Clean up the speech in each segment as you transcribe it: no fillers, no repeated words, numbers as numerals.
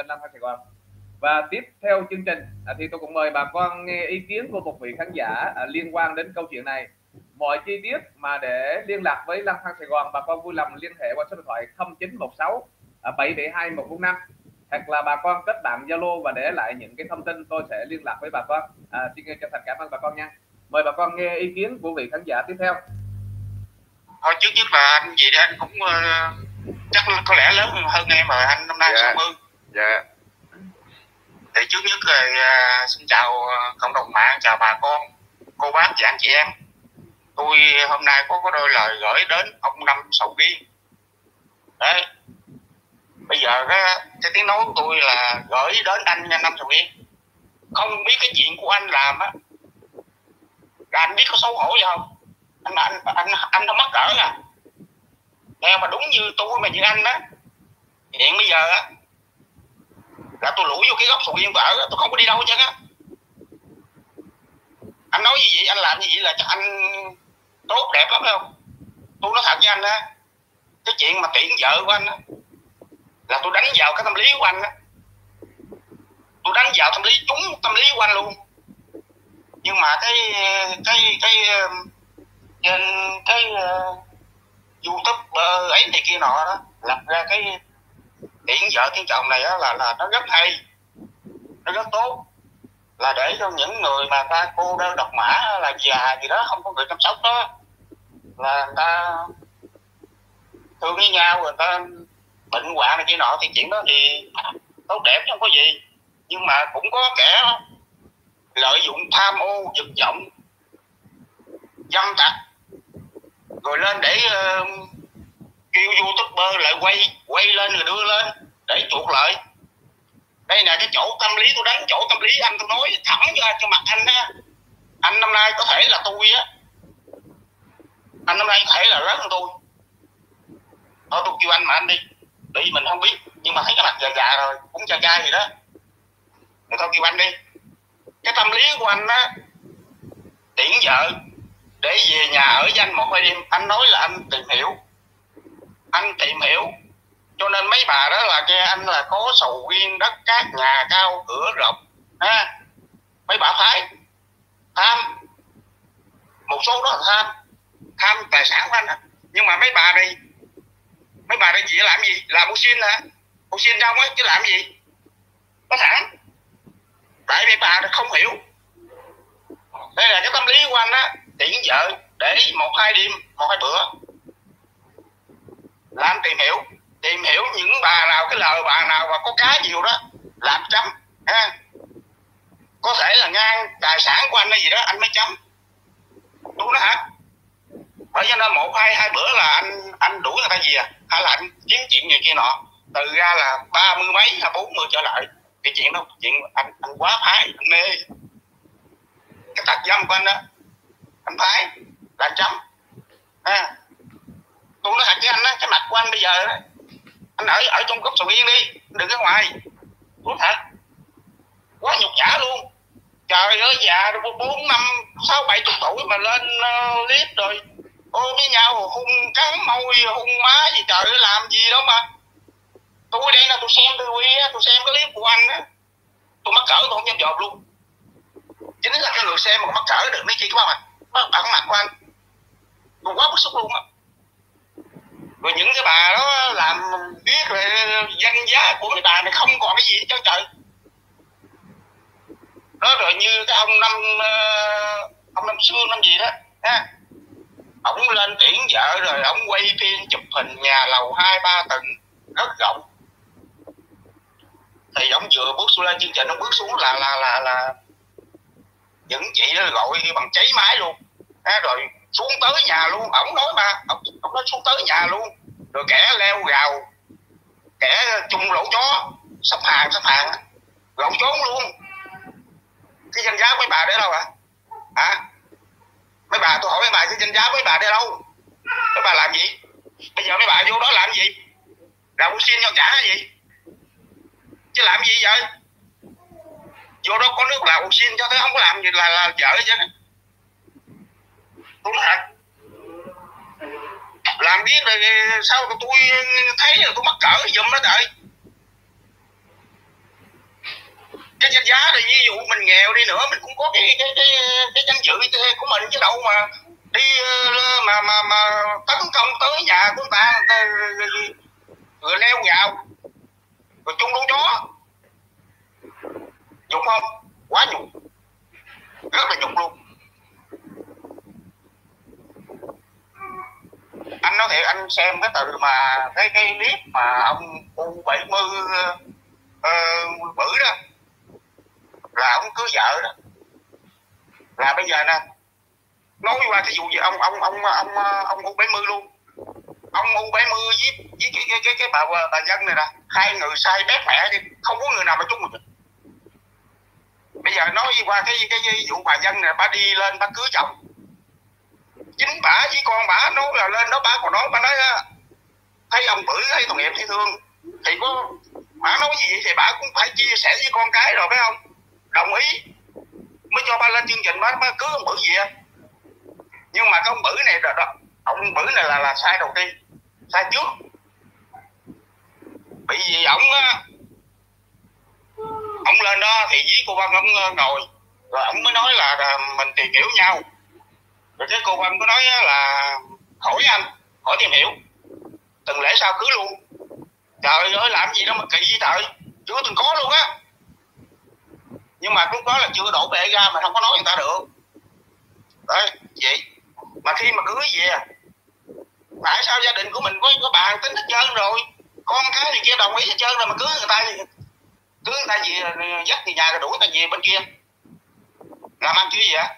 kênh Lang Thang Sài Gòn. Và tiếp theo chương trình thì tôi cũng mời bà con nghe ý kiến của một vị khán giả liên quan đến câu chuyện này. Mọi chi tiết mà để liên lạc với Lang Thang Sài Gòn, bà con vui lòng liên hệ qua số điện thoại 0916 772 145, hoặc là bà con kết bạn Zalo và để lại những cái thông tin, tôi sẽ liên lạc với bà con. Xin chân thành cảm ơn bà con nha. Mời bà con nghe ý kiến của vị khán giả tiếp theo. Thôi trước nhất là anh gì đi, anh cũng chắc có lẽ lớn hơn em rồi, anh năm nay 60. Dạ. Thì trước nhất là xin chào cộng đồng mạng, chào bà con, cô bác, chị anh chị em. Tôi hôm nay có đôi lời gửi đến ông Năm Sầu Riêng. Đấy. Bây giờ cái tiếng nói của tôi là gửi đến anh Năm Sầu Riêng. Không biết cái chuyện của anh làm á, anh biết có xấu hổ gì không? Anh không mắc cỡ à? Nghe mà đúng như tôi mà như anh á, hiện bây giờ á là tôi lủi vô cái góc sầu riêng tôi ở, tôi không có đi đâu hết trơn á. Anh nói gì vậy, anh làm gì vậy là chắc anh tốt đẹp lắm phải không? Tôi nói thật với anh á, cái chuyện mà tuyển vợ của anh á là tôi đánh vào cái tâm lý của anh á, tôi đánh vào tâm lý, trúng tâm lý của anh luôn. Nhưng mà trên cái YouTube ấy này kia nọ đó, lập ra cái tuyển vợ tuyển chồng này đó là nó rất hay, nó rất tốt, là để cho những người mà ta cô đơn độc mã là già gì đó không có người chăm sóc đó, là người ta thương với nhau, người ta bệnh hoạn này kia nọ, thì chuyện đó thì tốt đẹp chứ không có gì. Nhưng mà cũng có kẻ lợi dụng tham ô dục vọng dâm tặc rồi lên để kêu YouTuber lại quay lên rồi đưa lên để chuộc lợi. Đây là cái chỗ tâm lý tôi đánh, chỗ tâm lý anh, tôi nói thẳng cho mặt anh á. Anh năm nay có thể là tôi á, anh năm nay có thể là lớn hơn tôi. Thôi tôi kêu anh mà anh đi, bởi vì mình không biết, nhưng mà thấy cái mặt già già rồi, cũng cha gì đó, thì thôi kêu anh đi. Cái tâm lý của anh á, tuyển vợ để về nhà ở với anh 1-2 đêm, anh nói là anh tìm hiểu, cho nên mấy bà đó là nghe anh là có sầu riêng, đất cát, nhà cao, cửa rộng ha. Mấy bà phái tham, một số đó là tham tài sản của anh á. Nhưng mà mấy bà đây chỉ làm gì? Làm mua xin hả? Mua xin đâu á chứ làm gì? Có thẳng. Tại mấy bà không hiểu. Đây là cái tâm lý của anh á, tuyển vợ để 1-2 đêm, 1-2 bữa. Làm tìm hiểu những bà nào, cái lời bà nào mà có cá nhiều đó, làm chấm ha. Có thể là ngang tài sản của anh hay gì đó, anh mới chấm. Tôi nói hả? Bởi cho nên 1-2 bữa là anh đuổi người ta về, hay là anh kiếm chuyện này kia nọ, từ ra là 30 mấy hay 40 trở lại. Cái chuyện đó, chuyện anh quá phái, anh mê cái tật dâm của anh đó, anh phái là anh chấm ha. Tôi nói thật với anh á, cái mặt của anh bây giờ đó, anh ở trong góc sầu riêng đi, đừng có ngoài. Tôi nói thật, quá nhục nhã luôn. Trời ơi, già 4, 5, 6, 70 tuổi mà lên clip rồi ôm với nhau, hung cắn môi, hung má gì trời ơi, làm gì đâu mà. Tôi đây là tôi xem tôi xem cái clip của anh á, tôi mắc cỡ tôi không dám dòm luôn. Chính là cái người xem mà mắc cỡ được mấy chi các bạn bản mặt của anh, tôi quá bức xúc luôn á. Rồi những cái bà đó làm biết rồi danh giá của mấy bà này không còn cái gì hết trơn trời. Đó, rồi như cái ông Năm Sương năm gì đó ha, ổng lên tuyển vợ rồi ổng quay phim chụp hình nhà lầu 2-3 tầng rất rộng. Thì ổng vừa bước xuống lên chương trình, ổng bước xuống là những chị đó gọi bằng cháy máy luôn ha, rồi xuống tới nhà luôn. Ổng nói mà ổng nói xuống tới nhà luôn, rồi kẻ leo rào, kẻ chung lỗ chó sắp hàng rồi ổng trốn luôn. Cái danh giá mấy bà để đâu hả? Mấy bà, tôi hỏi mấy bà, cái danh giá mấy bà để đâu? Mấy bà làm gì? Bây giờ mấy bà vô đó làm gì? Đào mua xin nhau trả gì? Chứ làm gì vậy? Vô đó có nước lào xin cho thấy, không có làm gì là vợ chứ. Tôi nói thật, làm biết rồi sao tôi thấy là tôi mắc cỡ giùm đó trời. là ví dụ mình nghèo đi nữa mình cũng có cái danh dự của mình chứ đâu mà đi mà tấn công tới nhà của người ta rồi leo vào rồi chung lũ chó. Nhục không? Quá nhục, rất là nhục luôn. Anh nói thiệt, anh xem cái từ mà cái clip mà ông U70 bự đó là ông cưới vợ đó, là bây giờ nè nói qua cái vụ gì ông U70 luôn. Ông U70 với cái bà Dân này nè, hai người sai bét mẹ đi, không có người nào mà chung được. Bây giờ nói qua cái vụ bà Dân này, bà đi lên bà cưới chồng, chính bà với con bà nói là lên đó bà còn nói, bà nói thấy ông bự thấy tội nghiệp thấy thương thì có bà nói gì thì bà cũng phải chia sẻ với con cái rồi phải không, đồng ý mới cho bà lên chương trình, bà cưới ông bự gì á. Nhưng mà cái ông bự này đó, ông bự này là sai đầu tiên, sai trước. Bị gì ổng lên đó thì với cô Vân ổng ngồi rồi ổng mới nói là mình tìm hiểu nhau. Rồi cái cô Vân có nói là hỏi anh, hỏi tìm hiểu từng lễ sao cưới luôn. Trời ơi làm gì đó mà kỳ vậy trời, chưa từng có luôn á. Nhưng mà lúc đó là chưa đổ bể ra mà không có nói người ta được. Đấy vậy mà khi mà cưới về tại sao gia đình của mình có bàn tính hết trơn rồi, con cái này kia đồng ý hết trơn rồi mà cưới người ta gì dắt về nhà rồi đuổi người ta về bên kia làm ăn chứ gì vậy?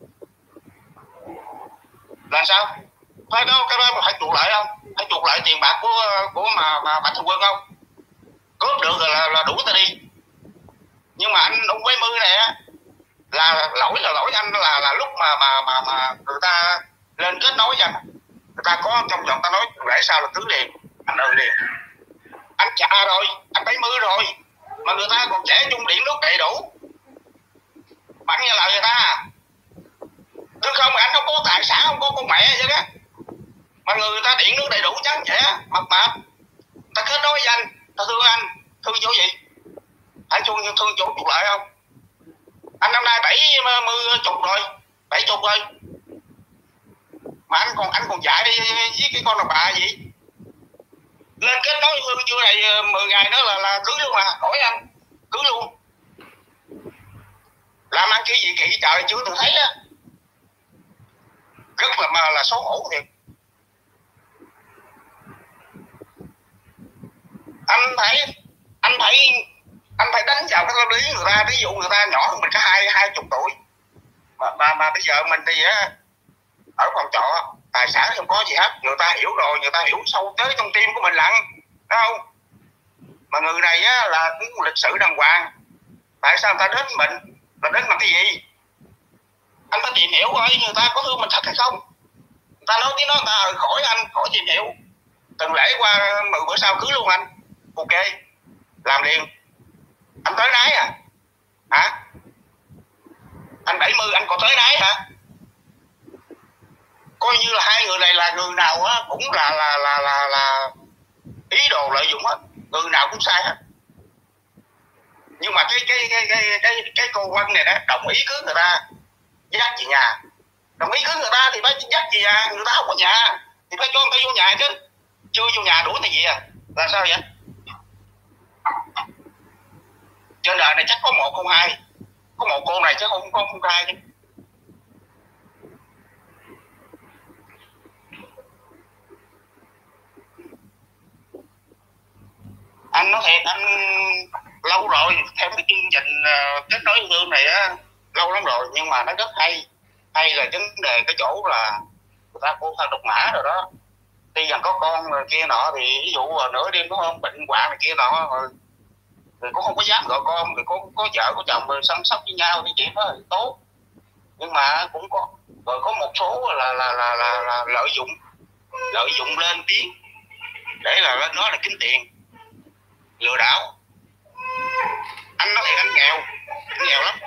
Là sao? Phải đó, cái đó phải chuộc lại không? Phải chuộc lại tiền bạc của mà Bạch Thằng Quân không? Cướp được rồi là đuổi ta đi. Nhưng mà anh U70 này á là lỗi anh là lúc mà người ta lên kết nối với anh, người ta có trong vòng ta nói lẽ sao là cưới liền, anh liền. Anh chà rồi, anh 70 rồi mà người ta còn trẻ chung điện nước đầy đủ, bạn nghe lời người ta. Chứ không anh không có tài sản, không có con mẹ vậy đó mà người ta điện nước đầy đủ trắng trẻ mập mạp, ta kết nối với anh, ta thương anh, thương chỗ gì phải thương chỗ chuộc lại không? Anh năm nay 70 chục rồi, 70 rồi mà anh còn dạy đi với cái con đàn bà gì lên kết nối chưa này 10 ngày nữa là cưới luôn, là hỏi anh cưới luôn. Làm ăn cái gì kỳ trời chưa từng thấy á, rất là xấu hổ thiệt. Anh phải đánh vào cái lý người ta. Ví dụ người ta nhỏ hơn mình có 20 tuổi mà bây giờ mình thì ở phòng trọ tài sản không có gì hết, người ta hiểu rồi, người ta hiểu sâu tới trong tim của mình lận, đúng không? Mà người này á là cũng lịch sử đàng hoàng, tại sao người ta đến mình là đến bằng cái gì? Anh phải tìm hiểu coi người ta có thương mình thật hay không. Người ta nói tiếng nói người ta khỏi anh, khỏi tìm hiểu. Từng lễ qua 10 bữa sau cưới luôn anh, ok làm liền. Anh tới nái à hả? Anh 70 anh còn tới nái hả? Coi như là hai người này là người nào á cũng là ý đồ lợi dụng hết, người nào cũng sai hết. Nhưng mà cái cô Vân này đó đồng ý cưới người ta dắt về nhà, đồng ý cưới người ta thì phải dắt về nhà, người ta không có nhà thì phải cho người ta vô nhà chứ, chưa vô nhà đuổi này gì à? Là sao vậy? Trên đời này chắc có một không hai, có một cô này chứ không hai chứ. Anh nói thiệt, anh lâu rồi theo cái chương trình kết nối yêu thương này á, lâu lắm rồi, nhưng mà nó rất hay là vấn đề cái chỗ là người ta cô thân độc mã rồi đó, tuy rằng có con rồi kia nọ thì ví dụ nửa đêm đúng không, bệnh hoạn này kia nọ rồi cũng không có dám gọi con, rồi có vợ có chồng rồi săn sóc với nhau thì chuyện đó thì tốt. Nhưng mà cũng có rồi có một số là lợi dụng lên tiếng để là lên nói là kiếm tiền, lừa đảo. Anh nói thiệt anh nghèo lắm.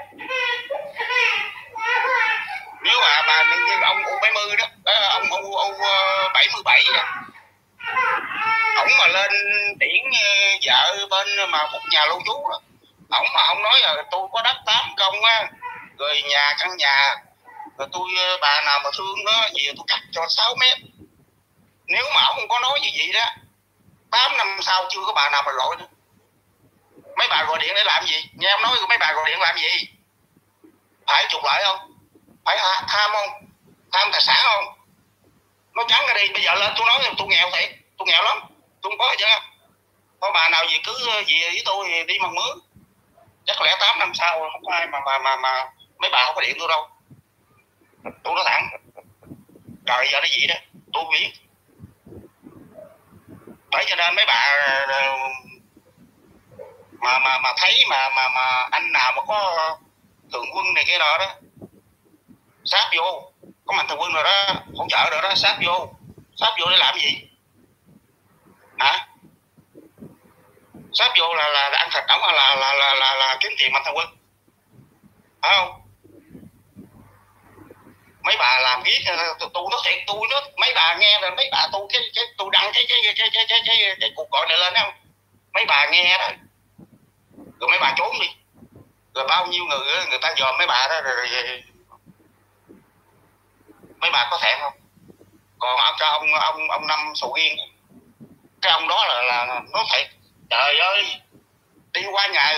Nếu mà bà như ông U70 đó, ông U77 đó, ổng mà lên tiễn vợ bên mà một nhà lưu trú đó, ổng mà không nói là tôi có đất 8 công á, rồi căn nhà, rồi tôi bà nào mà thương nó về tôi cắt cho 6 mét. Nếu mà ổng không có nói như vậy đó, 8 năm sau chưa có bà nào mà gọi nữa. Mấy bà gọi điện để làm gì? Nghe em nói mấy bà gọi điện làm gì? Phải trục lợi không? Phải tham không? Tham tài sản không? Nó trắng ra đi. Bây giờ lên tôi nói tôi nghèo thiệt, tôi nghèo lắm, tôi không có gì chứ. Có bà nào gì cứ gì với tôi thì đi bằng mướn. Chắc lẽ 8 năm sau không có ai mà mấy bà không có điện tôi đâu. Tôi nói thẳng, trời giờ nó gì đó tôi biết. Bởi cho nên mấy bà mà thấy mà anh nào mà có thượng quân này kia đó sáp vô, có mạnh thường quân rồi đó, hỗ trợ rồi đó, sáp vô để làm gì hả? Sáp vô là ăn thịt ổng hay là kiếm tiền mạnh thường quân, phải không? Mấy bà làm viết tôi nói thiệt, tôi nói mấy bà nghe rồi mấy bà tôi tôi đăng cái cuộc gọi này lên không, mấy bà nghe đó rồi mấy bà trốn đi, rồi bao nhiêu người ta dòm mấy bà đó rồi mấy bà có thèm không? Còn cái ông Năm Sầu Riêng, cái ông đó là nói thiệt, trời ơi, đi qua nhà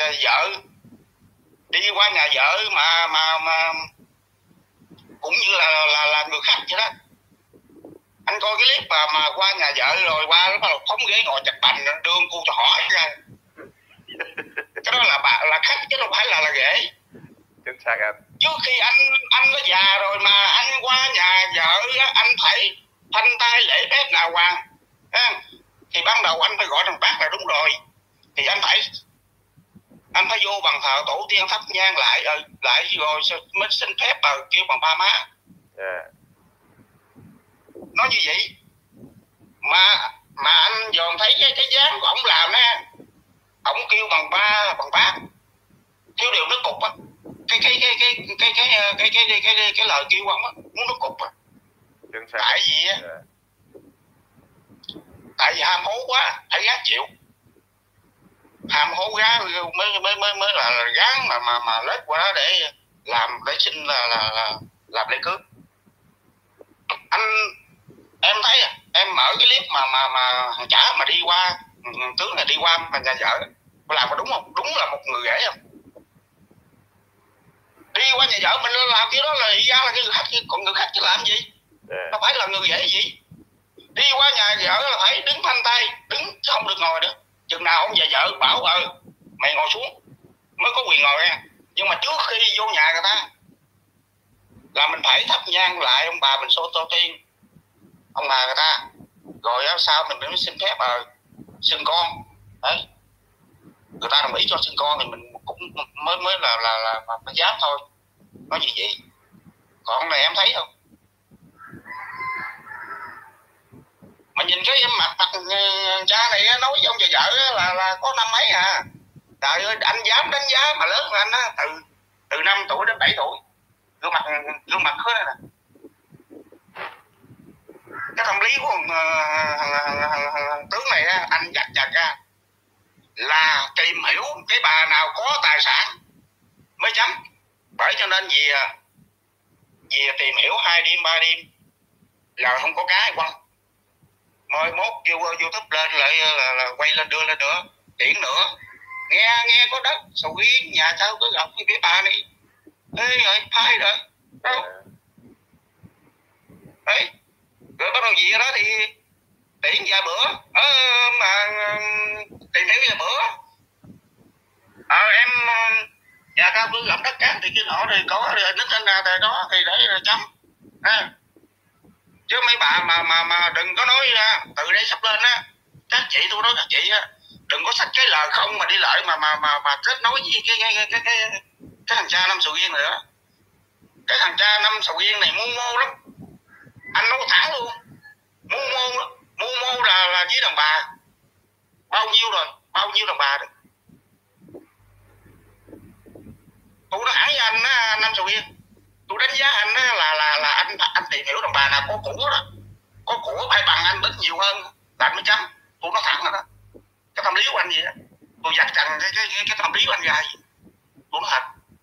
vợ mà cũng như là người khách vậy đó. Anh coi cái clip mà qua nhà vợ rồi qua nó bắt đầu phóng ghế ngồi chặt bành đương cô cho hỏi ra. Cái đó là khách chứ không phải là ghế. Chính xác anh. Trước khi anh nó già rồi mà anh qua nhà vợ anh phải thanh tay lễ phép đàng hoàng. Thì ban đầu anh phải gọi thằng bác là đúng rồi. Thì anh phải vô bằng thờ tổ tiên thắp nhang lại rồi mới xin phép kêu bằng ba má. Yeah. Nói như vậy mà anh dòm thấy cái dáng của ổng làm á, ổng kêu bằng ba bằng bác, thiếu điều nước cục á, cái lời kêu ổng á, muốn nước cục á. Tại vì á, tại vì ham hố quá, phải gác chịu. Ham hố gá mới là gán mà lết qua đó để làm, để xin là làm lễ cưới. Em thấy em mở cái clip mà thằng chả mà đi qua, tướng là đi qua mà nhà vợ làm có đúng không? Đúng là một người ghẻ không? Đi qua nhà vợ mình làm cái đó là ý ra là cái người khách, còn người khách chứ làm gì? Nó phải là người ghẻ gì? Đi qua nhà vợ là phải đứng phanh tay, đứng không được ngồi nữa. Chừng nào ông già vợ bảo mày ngồi xuống mới có quyền ngồi nha. Nhưng mà trước khi vô nhà người ta là mình phải thắp nhang lại ông bà mình xô tô tiên ông bà người ta, rồi sau mình mới xin phép sinh con đấy, người ta đồng ý cho sinh con thì mình cũng mới là mới dám thôi. Nói gì vậy? Còn này em thấy không, mà nhìn cái mặt cha này nói với ông vợ là có năm mấy à. Trời ơi, anh dám đánh giá mà lớn hơn anh á, từ 5 tuổi đến 7 tuổi, gương mặt khứa này nè. Cái tâm lý của thằng tướng này á, anh chặt ra là tìm hiểu cái bà nào có tài sản mới chấm. Bởi cho nên vì tìm hiểu 2 đêm 3 đêm là không có cái quăng. Mai mốt kêu YouTube lên lại là quay lên đưa lên nữa, tiễn nữa. Nghe có đất sầu riêng nhà sao cứ gặp cái bà này. Ê rồi, phai rồi. Đâu? Đấy. Rồi bắt đầu gì đó thì tiễn vài bữa. Mà tìm hiểu vài bữa. Em nhà cao cứ gặp đất cát thì cái nọ thì có nít anh ra tại đó thì để rồi chấm. Chứ mấy bà mà đừng có nói ra từ đây sắp lên á, các chị tôi nói các chị á, đừng có xách cái lời không mà đi lại mà kết nối với cái thằng cha Năm Sầu Riêng nữa. Cái thằng cha Năm Sầu Riêng này mô lắm, anh nói thẳng luôn, mô là với đàn bà bao nhiêu đàn bà đó. Tôi nói thẳng với anh á, Năm Sầu Riêng, tôi đánh giá anh á là anh tìm hiểu đàn bà nào có của đó, có của phải bằng anh đến nhiều hơn là anh mới chấm. Tôi nói thẳng rồi đó, cái tâm lý của anh gì đó, tôi giặt chằn cái tâm lý của anh ra gì. tôi nói thật.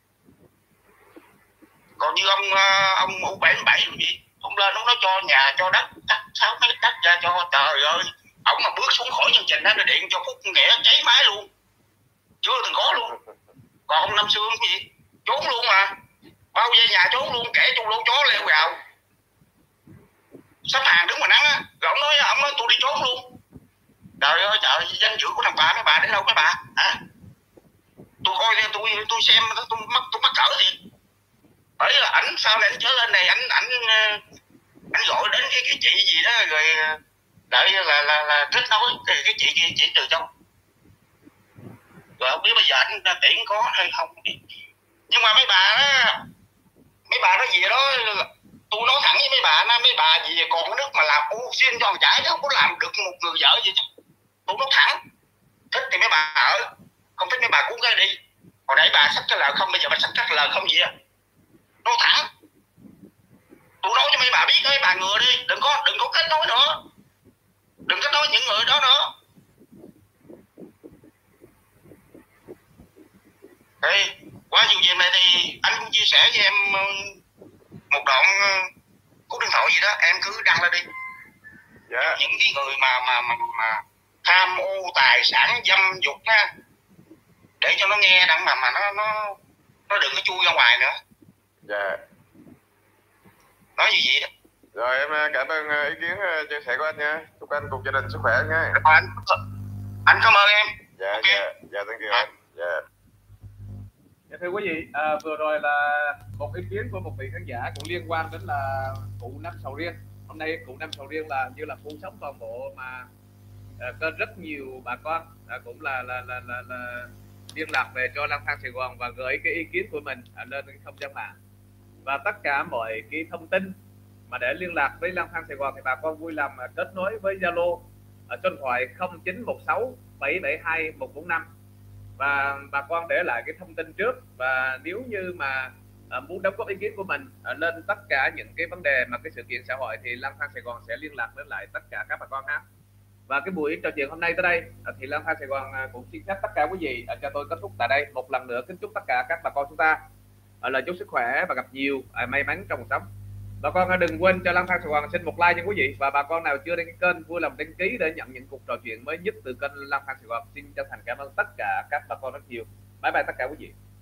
Còn như ông U77 gì, ông lên ông nói cho nhà cho đất, cắt 6 mét đất ra cho, trời ơi, ông mà bước xuống khỏi chương trình đó là điện cho Phúc Nghĩa cháy máy luôn, chưa từng có luôn. Còn ông Năm Sương cái gì trốn luôn mà, bao dây nhà trốn luôn, kẻ chung lỗ chó leo vào sắp hàng đứng mà nắng á, rồi ông nói tôi đi trốn luôn. Trời ơi trời, danh dự của thằng bà, mấy bà để đâu mấy bà à? Tôi coi tôi xem tôi mắc cỡ thiệt. Bởi là ảnh sau này ảnh trở lên này, ảnh gọi đến cái chị gì đó rồi đợi là kết nối cái chị kia, chị Từ Châu. Rồi không biết bây giờ anh tiễn có hay không. Nhưng mà mấy bà nói gì đó, tôi nói thẳng với mấy bà gì còn cái nước mà làm ô xin cho thằng chải chứ không có làm được một người vợ gì chứ. Tôi nói thẳng, thích thì mấy bà ở, không thích mấy bà cũng ra đi. Hồi nãy bà sắp cái lời không, bây giờ bà sắp cái lời không gì à. Nói thẳng, tôi nói cho mấy bà biết, mấy bà ngừa đi, đừng có kết nối nữa, đừng kết nối những người đó nữa. Đây, qua vụ việc này thì anh cũng chia sẻ với em một đoạn cú điện thoại gì đó, em cứ đăng lên đi. Dạ. Những cái người mà tham ô tài sản dâm dục á, để cho nó nghe đặng mà nó đừng có chui ra ngoài nữa. Dạ. Nói như vậy đó. Rồi em cảm ơn ý kiến chia sẻ của anh nha. Chúc anh cùng gia đình sức khỏe nha. Anh cảm ơn em. Dạ, okay. Dạ, thank you anh. Dạ. Dạ, thưa quý vị, vừa rồi là một ý kiến của một vị khán giả cũng liên quan đến là cụ Năm Sầu Riêng. Hôm nay cụ Năm Sầu Riêng là như là khu sống toàn bộ mà có rất nhiều bà con cũng là liên lạc về cho Lang Thang Sài Gòn và gửi cái ý kiến của mình lên không gian mạng. Và tất cả mọi cái thông tin mà để liên lạc với Lang Thang Sài Gòn thì bà con vui lòng kết nối với Zalo ở số điện thoại 0916 772 145 và bà con để lại cái thông tin trước. Và nếu như mà muốn đóng góp ý kiến của mình lên tất cả những cái vấn đề mà cái sự kiện xã hội thì Lang Thang Sài Gòn sẽ liên lạc đến lại tất cả các bà con ha. Và cái buổi trò chuyện hôm nay tới đây thì Lang Thang Sài Gòn cũng xin phép tất cả quý vị cho tôi kết thúc tại đây. Một lần nữa kính chúc tất cả các bà con chúng ta lời chúc sức khỏe và gặp nhiều may mắn trong cuộc sống. Bà con đừng quên cho Lang Thang Sài Gòn xin một like nha quý vị, và bà con nào chưa đăng ký kênh vui lòng đăng ký để nhận những cuộc trò chuyện mới nhất từ kênh Lang Thang Sài Gòn. Xin chân thành cảm ơn tất cả các bà con rất nhiều. Bye bye tất cả quý vị.